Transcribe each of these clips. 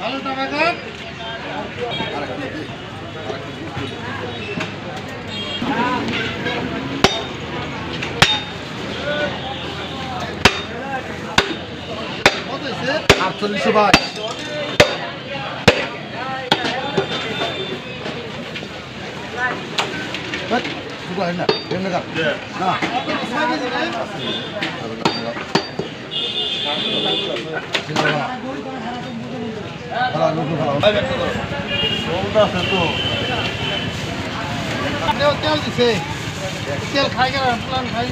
আটচল্লিশশো ভাই না তেল দিছে তেল খাই গেল প্লান খাই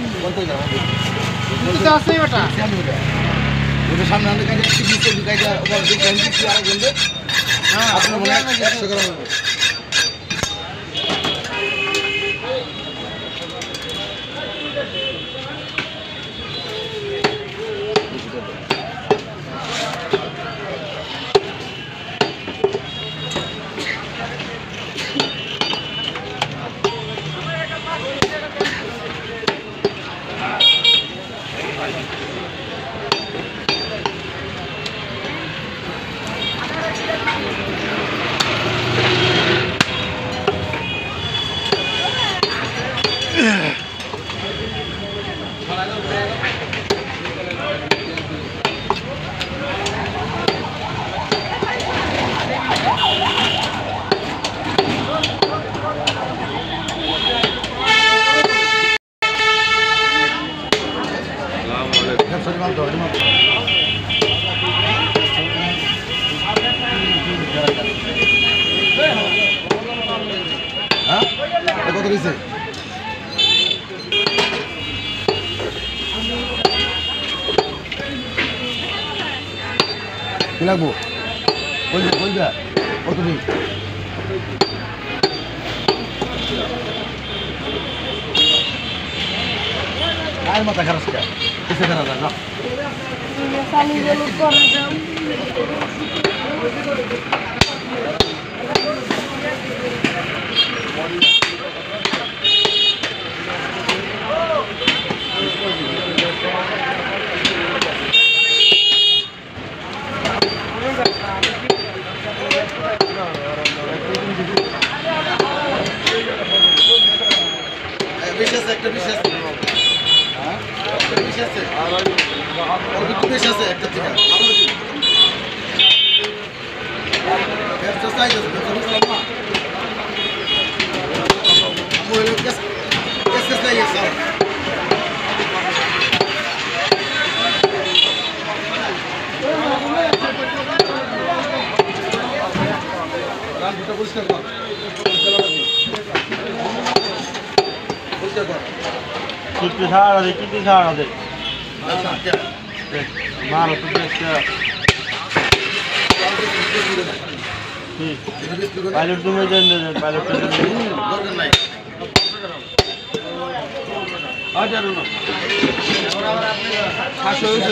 আছে ওটা সামনে আমাদের কাছে একটি বিস্কুট হ্যাঁ আপনার মনে হয় 100 গ্রাম কত দিয়েছে কি লাগবো বলবে কত দিন আর মাথা খারাপ কিসে খারাপ না একটা বিশেষ একটা থেকে পরিষ্কার কর कितने सारा दे मारो तो पायलट तुम्हें दे पायलट नहीं आ जा रो ना 500 হইছে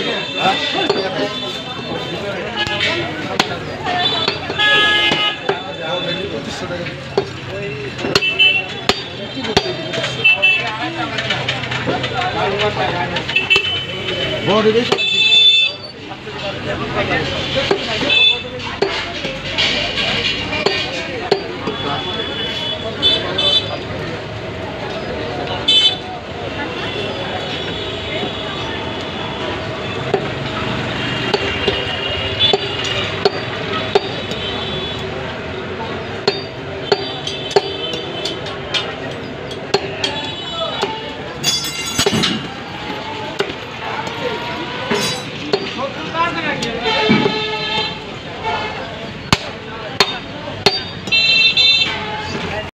তো বড় বেশি